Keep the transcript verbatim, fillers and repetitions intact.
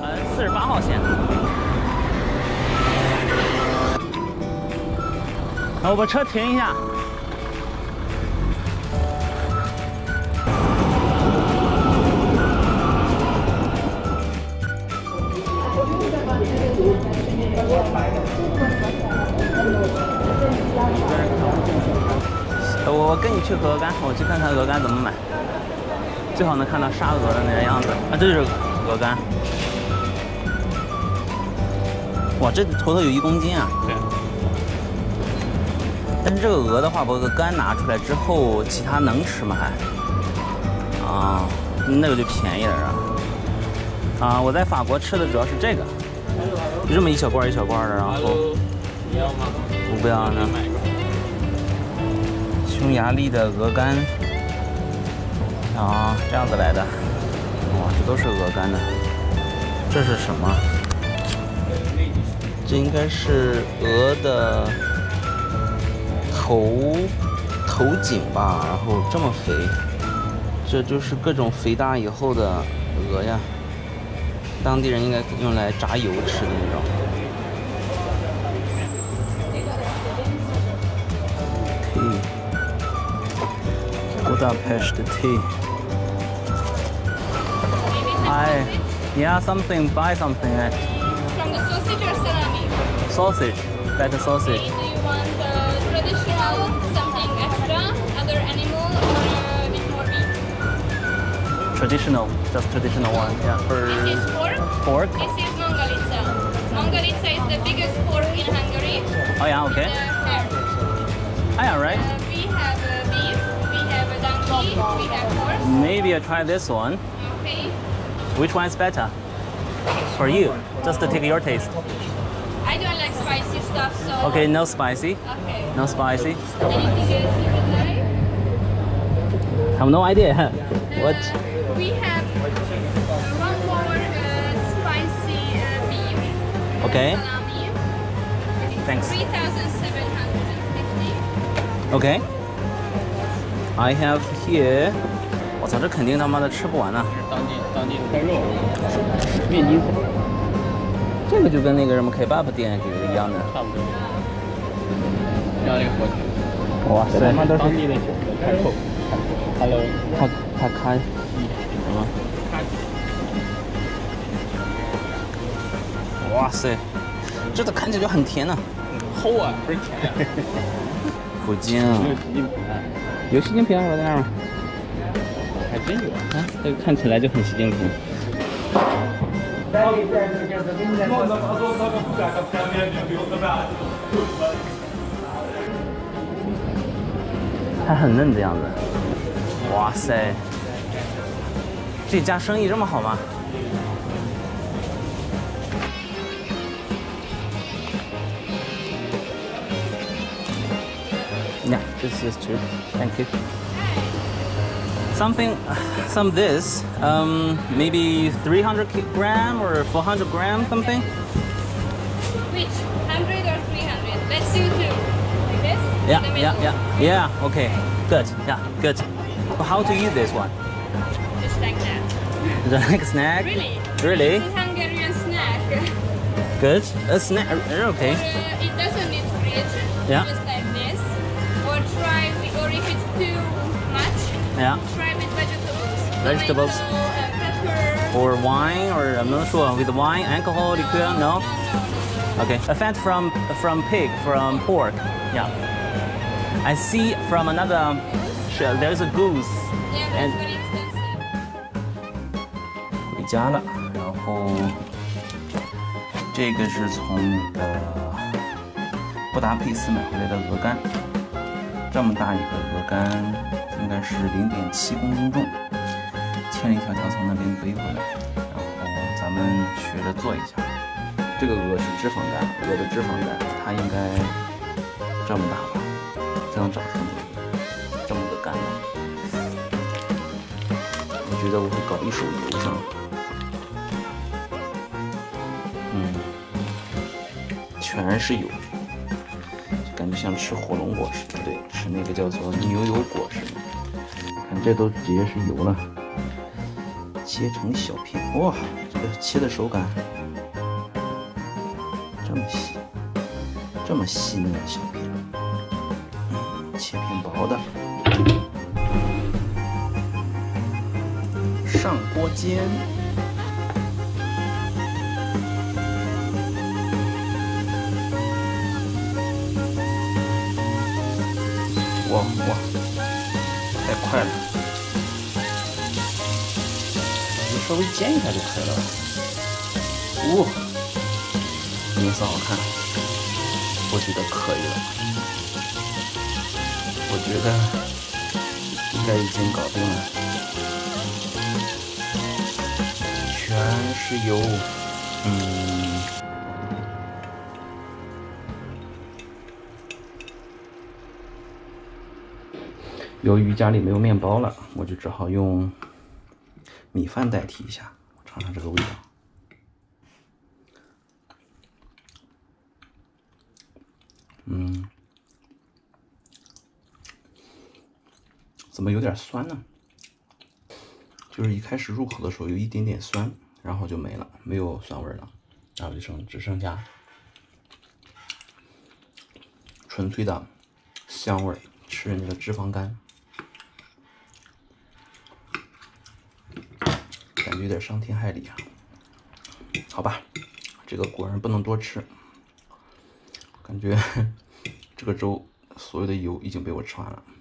呃，四十八号线。啊，我把车停一下。我跟你去鹅肝，我去看看鹅肝怎么买。最好能看到杀鹅的那个样子啊，这就是鹅肝。哇，这头头有一公斤啊！对。但是这个鹅的话，把这个肝拿出来之后，其他能吃吗？还？啊，那个就便宜了啊。啊，我在法国吃的主要是这个，就这么一小罐一小罐的，然后。你要吗？我不要呢。匈牙利的鹅肝。啊，这样子来的。哇，这都是鹅肝的。这是什么？这应该是鹅的头头颈吧，然后这么肥，这就是各种肥大以后的鹅呀。当地人应该用来炸油吃的那种。tea Budapest tea. I yeah something buy something. From the sausage or salami? Sausage, better sausage. Okay, do you want uh, traditional, something extra, other animal, or a bit more meat? Traditional, just traditional one. Yeah. For This is pork. pork. This is mongolica. Mongolica is the biggest pork in Hungary. Oh yeah, okay. The hair. Oh yeah, right. Uh, we have uh, beef, we have a donkey, we have horse. Maybe I try this one. Okay. Which one's better? For you, just to take your taste. I don't like spicy stuff, so. Okay, no spicy. Okay. No spicy. Anything else you would like? I have no idea. What? Uh, we have uh, one more uh, spicy uh, beef. Okay. Salami. Thanks. three thousand seven hundred fifty. Okay. I have here. 我操，这肯定他妈的吃不完呐、啊！ 当地当地的肉，面筋菜， 这个就跟那个什么 kebab 店给的一样的， 差不多。像那个火腿， 哇塞，他妈都是当地的开扣，开扣 ，Hello， 他他看什么？哇塞，这个看起来就很甜呢、啊。 齁啊，不是甜呀。 普京， 有习近平， 有习近平我在那儿吗？ 还真有啊，这个看起来就很习近平。还很嫩的样子。哇塞，这家生意这么好吗？Yeah, this is true. Thank you. Something, some this, um, maybe three hundred gram or four hundred gram, something. Which? one hundred or three hundred? Let's do two. Like this? Yeah, In the yeah, middle. yeah, yeah. Okay, good. Yeah, good. How to use this one? Just like that. Is it like a snack? Really? Really? It's a Hungarian snack. Good. A snack. Okay. Or, uh, it doesn't need fridge. Yeah. Just like this. Or try, with, or if it's too much, Yeah. try with vegetables. Vegetables. Tomato, uh, pepper. Or wine, or I'm not sure. With wine, alcohol, liqueur? No. No, no, no. Okay. A fat from from pig, from pork. Yeah. I see from another. Shell, there's a goose. Yeah, And that's very expensive. 回家了，然后这个是从那个布达佩斯买回来的鹅肝，这么大一个鹅肝，应该是零点七公斤重，千里迢迢从那边背回来，然后咱们学着做一下。这个鹅是脂肪肝，鹅的脂肪肝，它应该这么大吧，才能长出这么个肝来。我觉得我会搞一手油上。嗯，全是油，就感觉像吃火龙果似的，不对，吃那个叫做牛油果似的。看这都直接是油了。 切成小片。哇，这个切的手感这么细，这么细腻的小片，嗯，切片薄的，上锅煎。哇哇，太快了！就稍微煎一下就可以了吧。哇，颜色好看，我觉得可以了。我觉得应该已经搞定了，全是油，嗯。由于家里没有面包了，我就只好用米饭代替一下。我尝尝这个味道。嗯，怎么有点酸呢？就是一开始入口的时候有一点点酸，然后就没了，没有酸味了，然后就剩只剩下纯粹的香味，吃人家的脂肪肝。感觉有点伤天害理啊，好吧，这个果然不能多吃，感觉这个粥所有的油已经被我吃完了。